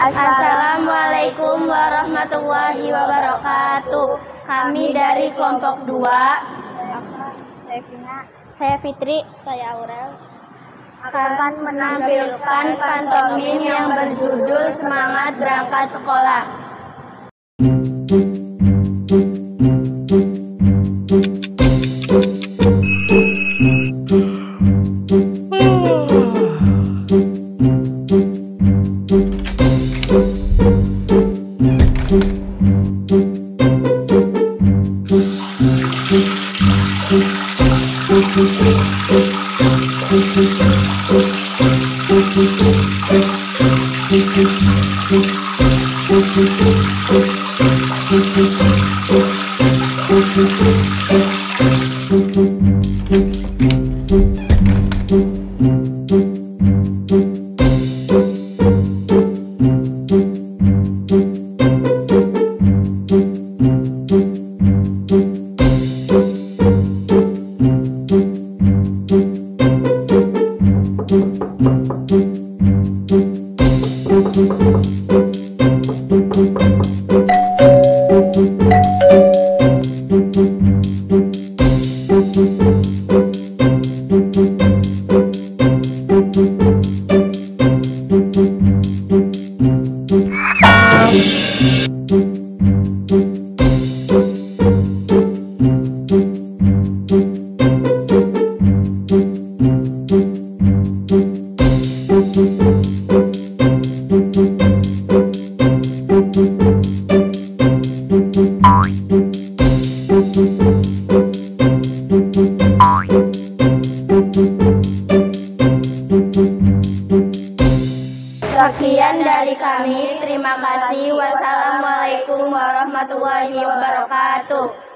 Assalamualaikum warahmatullahi wabarakatuh. Kami dari kelompok 2. Saya Fitri. Saya Aurel. Akan menampilkan pantomim yang berjudul Semangat Berangkat Sekolah. Sekian dari kami. Terima kasih. Wassalamualaikum warahmatullahi wabarakatuh.